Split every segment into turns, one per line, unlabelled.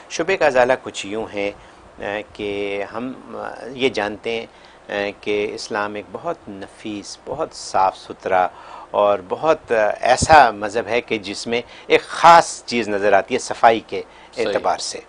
شبے کا ازالہ کچھ یوں ہے کہ ہم یہ جانتے ہیں کہ اسلام ایک بہت نفیس، بہت صاف ستھرا اور بہت ایسا مذہب ہے کہ جس میں ایک خاص چیز نظر آتی ہے صفائی کے اعتبار سے،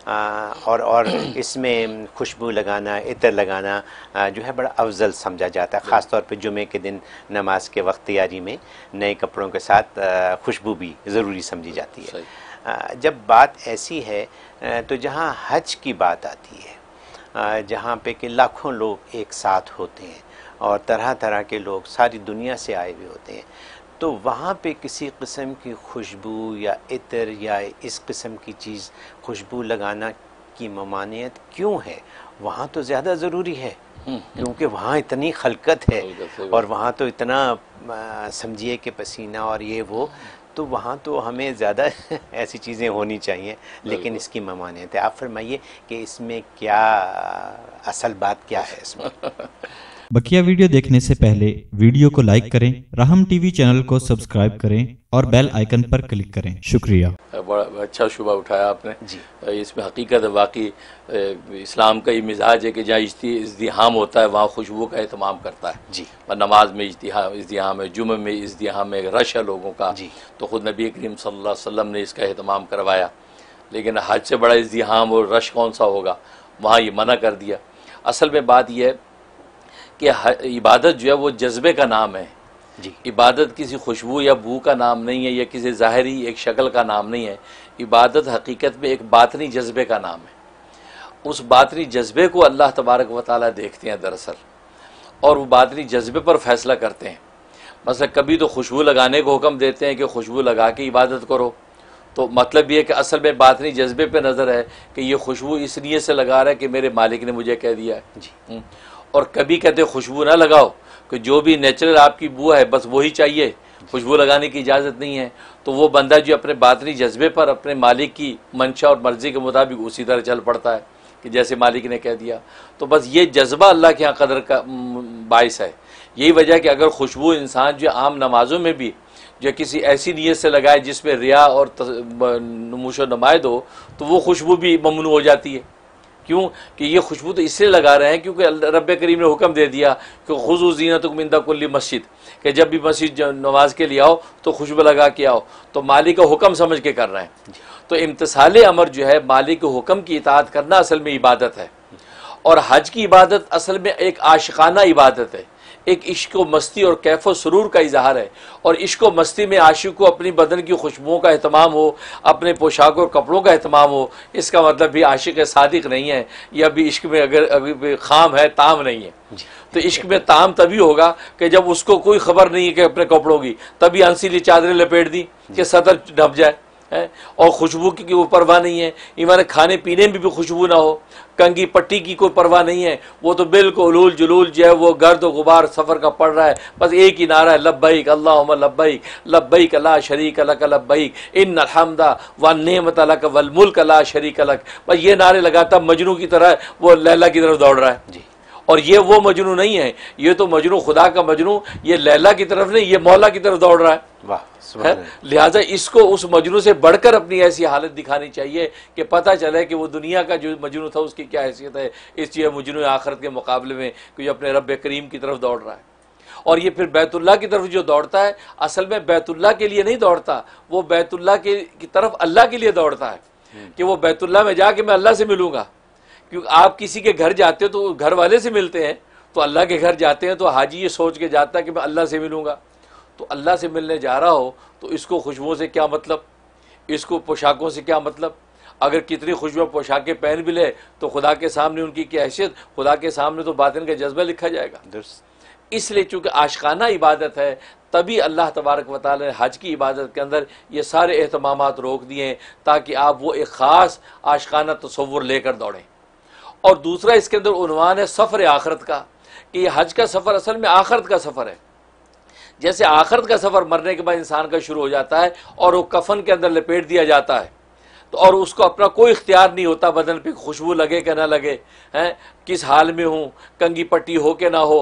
اور اس میں خوشبو لگانا، عطر لگانا جو ہے بڑا افضل سمجھا جاتا ہے، خاص طور پہ جمعے کے دن نماز کے وقت تیاری میں نئے کپڑوں کے ساتھ خوشبو بھی ضروری سمجھی جاتی ہے۔ جب بات ایسی ہے تو جہاں حج کی بات آتی ہے، جہاں پہ کہ لاکھوں لوگ ایک ساتھ ہوتے ہیں اور طرح طرح کے لوگ ساری دنیا سے آئے ہوئے ہوتے ہیں، تو وہاں پہ کسی قسم کی خوشبو یا عطر یا اس قسم کی چیز خوشبو لگانا کی ممانعت کیوں ہے؟ وہاں تو زیادہ ضروری ہے، کیونکہ وہاں اتنی خلقت ہے اور وہاں تو اتنا سمجھیے کہ پسینہ اور یہ وہ، تو وہاں تو ہمیں زیادہ ایسی چیزیں ہونی چاہیے، لیکن اس کی ممانعت ہے۔ آپ فرمائیے کہ اس میں کیا اصل بات کیا ہے اس میں؟
بقیہ ویڈیو دیکھنے سے پہلے ویڈیو کو لائک کریں، راہم ٹی وی چینل کو سبسکرائب کریں اور بیل آئیکن پر کلک کریں۔ شکریہ۔
بڑا اچھا شبہ اٹھایا آپ نے
جی،
اس میں حقیقت ہے، واقعی اسلام کا یہ مزاج ہے کہ جہاں ازدحام ہوتا ہے وہاں خوشبو کا اہتمام کرتا ہے۔
جی،
اور نماز میں ازدحام ہے، جمعہ میں ازدحام ہے، رش ہے لوگوں کا،
جی،
تو خود نبی کریم صلی اللہ علیہ وسلم نے اس کا اہتمام کروایا، لیکن حج سے بڑا ازدحام اور رش کون سا ہوگا، وہاں یہ منع کر دیا۔ اصل میں بات یہ ہے کہ عبادت جو ہے وہ جذبے کا نام ہے،
جی،
عبادت کسی خوشبو یا بو کا نام نہیں ہے، یا کسی ظاہری ایک شکل کا نام نہیں ہے، عبادت حقیقت میں ایک باطنی جذبے کا نام ہے۔ اس باطنی جذبے کو اللہ تبارک و تعالیٰ دیکھتے ہیں دراصل، اور وہ باطنی جذبے پر فیصلہ کرتے ہیں۔ مثلا کبھی تو خوشبو لگانے کو حکم دیتے ہیں کہ خوشبو لگا کے عبادت کرو، تو مطلب یہ کہ اصل میں باطنی جذبے پہ نظر ہے کہ یہ خوشبو اس نیت سے لگا رہا ہے کہ میرے مالک نے مجھے کہہ دیا ہے۔
جی،
اور کبھی کہتے خوشبو نہ لگاؤ، کہ جو بھی نیچرل آپ کی بو ہے بس وہی چاہیے، خوشبو لگانے کی اجازت نہیں ہے، تو وہ بندہ جو اپنے باطنی جذبے پر اپنے مالک کی منشا اور مرضی کے مطابق اسی طرح چل پڑتا ہے کہ جیسے مالک نے کہہ دیا۔ تو بس یہ جذبہ اللہ کے ہاں قدر کا باعث ہے۔ یہی وجہ ہے کہ اگر خوشبو انسان جو عام نمازوں میں بھی جو کسی ایسی نیت سے لگائے جس میں ریا اور نموش و نمائد ہو، تو وہ خوشبو بھی ممنوع ہو جاتی ہے۔ کیوں کہ یہ خوشبو تو اس سے لگا رہے ہیں کیونکہ رب کریم نے حکم دے دیا کہ خذوا زینتکم عند کل مسجد، کہ جب بھی مسجد نماز کے لیے آؤ تو خوشبو لگا کے آؤ، تو مالک کا حکم سمجھ کے کر رہے ہیں۔ تو امتثال امر جو ہے، مالک کے حکم کی اطاعت کرنا اصل میں عبادت ہے، اور حج کی عبادت اصل میں ایک عاشقانہ عبادت ہے، ایک عشق و مستی اور کیف و سرور کا اظہار ہے، اور عشق و مستی میں عاشق کو اپنی بدن کی خوشبوؤں کا اہتمام ہو، اپنے پوشاک اور کپڑوں کا اہتمام ہو، اس کا مطلب بھی عاشق صادق نہیں ہے، یا بھی عشق میں اگر ابھی خام ہے، تام نہیں ہے۔ تو عشق میں تام تبھی ہوگا کہ جب اس کو کوئی خبر نہیں ہے کہ اپنے کپڑوں کی، تبھی انسیلی چادریں لپیٹ دی کہ صدر ڈھپ جائے، اور خوشبو کی کوئی پرواہ نہیں ہے، ایمان کھانے پینے میں بھی خوشبو نہ ہو، کنگھی پٹی کی کوئی پرواہ نہیں ہے، وہ تو بالکل علول جلول جو ہے وہ گرد و غبار سفر کا پڑ رہا ہے، بس ایک ہی نعرہ ہے لبیک اللہم لبیک لبیک لا شریک لک لبیک ان الحمد والنعمت لک والملک لا شریک لک، بس یہ نعرے لگاتا مجنوں کی طرح وہ لیلا کی طرف دوڑ رہا ہے۔ اور یہ وہ مجنوں نہیں ہے، یہ تو مجنوں خدا کا مجنوں، یہ لیلا کی طرف نہیں، یہ مولا کی طرف دوڑ رہا ہے۔ لہٰذا اس کو اس مجنوں سے بڑھ کر اپنی ایسی حالت دکھانی چاہیے کہ پتہ چلے کہ وہ دنیا کا جو مجنوں تھا اس کی کیا حیثیت ہے اس چیز مجنوں آخرت کے مقابلے میں، کہ جو اپنے رب کریم کی طرف دوڑ رہا ہے۔ اور یہ پھر بیت اللہ کی طرف جو دوڑتا ہے، اصل میں بیت اللہ کے لیے نہیں دوڑتا، وہ بیت اللہ کی طرف اللہ کے لیے دوڑتا ہے، کہ وہ بیت اللہ میں جا کے میں اللہ سے ملوں گا۔ کیونکہ آپ کسی کے گھر جاتے ہو تو گھر والے سے ملتے ہیں، تو اللہ کے گھر جاتے ہیں تو حاجی یہ سوچ کے جاتا ہے کہ میں اللہ سے ملوں گا۔ تو اللہ سے ملنے جا رہا ہو تو اس کو خوشبوؤں سے کیا مطلب، اس کو پوشاکوں سے کیا مطلب؟ اگر کتنی خوشبو پوشاکیں پہن بھی لے تو خدا کے سامنے ان کی کیا حیثیت، خدا کے سامنے تو باطن کا جذبہ لکھا جائے گا۔ اس لیے چونکہ عاشقانہ عبادت ہے، تبھی اللہ تبارک و تعالی نے حج کی عبادت کے اندر یہ سارے اہتمامات روک دیے ہیں تاکہ آپ وہ ایک خاص عاشقانہ تصور لے کر دوڑیں۔ اور دوسرا اس کے اندر عنوان ہے سفر آخرت کا، کہ یہ حج کا سفر اصل میں آخرت کا سفر ہے۔ جیسے آخرت کا سفر مرنے کے بعد انسان کا شروع ہو جاتا ہے اور وہ کفن کے اندر لپیٹ دیا جاتا ہے، تو اور اس کو اپنا کوئی اختیار نہیں ہوتا بدن پہ خوشبو لگے کہ نہ لگے، کس حال میں ہوں، کنگھی پٹی ہو کہ نہ ہو،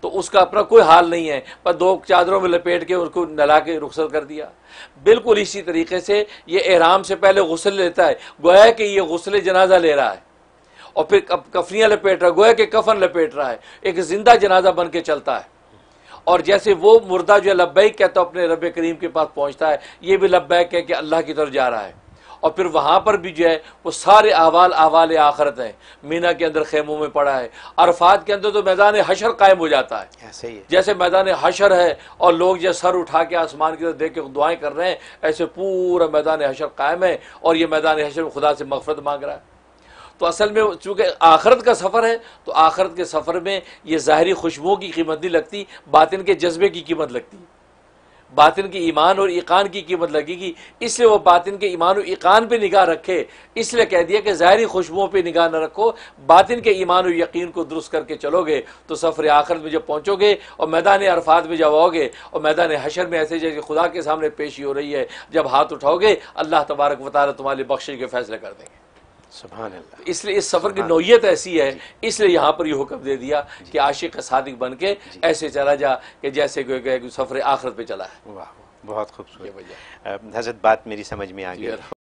تو اس کا اپنا کوئی حال نہیں ہے، پر 2 چادروں میں لپیٹ کے اس کو نہلا کے رخصت کر دیا۔ بالکل اسی طریقے سے یہ احرام سے پہلے غسل لیتا ہے، گویا کہ یہ غسل جنازہ لے رہا ہے، اور پھر کفنیاں لپیٹ رہا ہے، گویا کہ کفن لپیٹ رہا ہے، ایک زندہ جنازہ بن کے چلتا ہے۔ اور جیسے وہ مردہ جو ہے لبیک کہتا اپنے رب کریم کے پاس پہنچتا ہے، یہ بھی لبیک کہہ کے اللہ کی طرف جا رہا ہے۔ اور پھر وہاں پر بھی جو ہے وہ سارے احوال آخرت ہیں، مینا کے اندر خیموں میں پڑا ہے، عرفات کے اندر تو میدان حشر قائم ہو جاتا ہے،
ایسے ہی ہے۔
جیسے میدان حشر ہے اور لوگ جو سر اٹھا کے آسمان کی طرف دیکھ کے دعائیں کر رہے ہیں، ایسے پورا میدان حشر قائم ہے، اور یہ میدان حشر میں خدا سے مغفرت مانگ رہا ہے۔ تو اصل میں چونکہ آخرت کا سفر ہے، تو آخرت کے سفر میں یہ ظاہری خوشبوؤں کی قیمت نہیں لگتی، باطن کے جذبے کی قیمت لگتی ہے، باطن کی ایمان اور ایقان کی قیمت لگے گی۔ اس لیے وہ باطن کے ایمان و ایقان پہ نگاہ رکھے، اس لیے کہہ دیا کہ ظاہری خوشبوؤں پہ نگاہ نہ رکھو، باطن کے ایمان و یقین کو درست کر کے چلو گے تو سفر آخرت میں جب پہنچو گے اور میدان عرفات میں جب آؤ گے اور میدان حشر میں ایسے جیسے خدا کے سامنے پیشی ہو رہی ہے، جب ہاتھ اٹھاؤ گے اللہ تبارک و تعالیٰ تمہارے لیے بخشش کے فیصلے کر دیں گے۔
سبحان اللہ۔
اس لیے اس سفر کی نوعیت ایسی ہے، اس لیے یہاں پر یہ حکم دے دیا کہ عاشق صادق بن کے ایسے چلا جا کہ جیسے کوئی سفر آخرت پہ چلا ہے۔
واہ، بہت خوبصورت۔
یہ وجہ ہے۔
حضرت بات میری سمجھ میں آ گئی۔